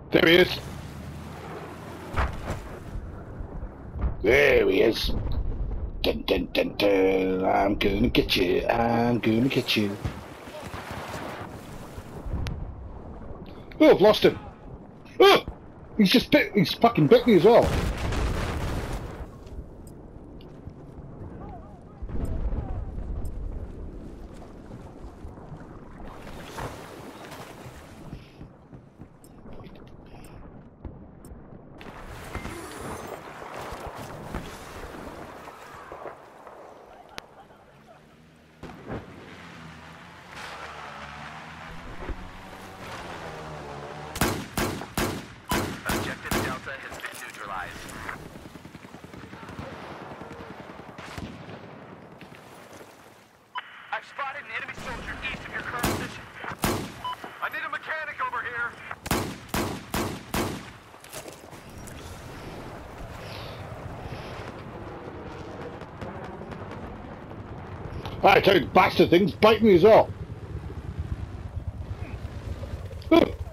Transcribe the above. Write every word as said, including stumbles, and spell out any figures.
There he is. There he is. Dun, dun, dun, dun. I'm gonna get you. I'm gonna get you. Oh, I've lost him. Oh, he's just bit. He's fucking bit me as well. I've spotted an enemy soldier east of your current position. I need a mechanic over here. I tell you, bastard things bite me as well. Oh.